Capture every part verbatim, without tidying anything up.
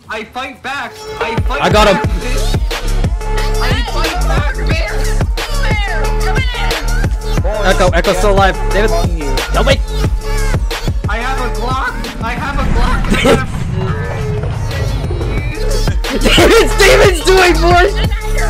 I fight back. I fight I got back, him. bitch. I fight back, bitch. Come here! Come here! Echo, Echo's still alive. David, help me! I have a Glock. I have a Glock. David's, David's doing more!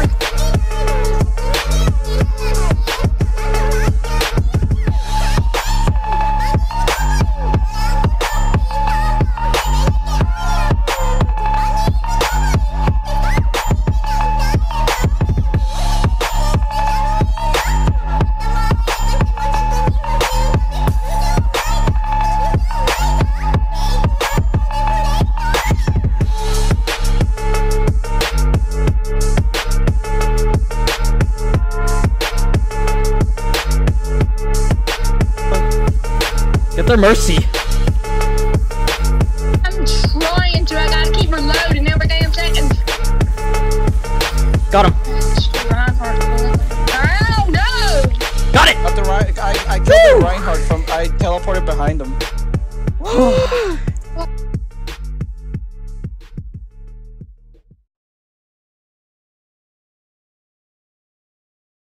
Get their mercy. I'm trying to. I gotta keep reloading every damn second. Got him. Oh no! Got it. Got the right. I I killed the Reinhardt from. I teleported behind him.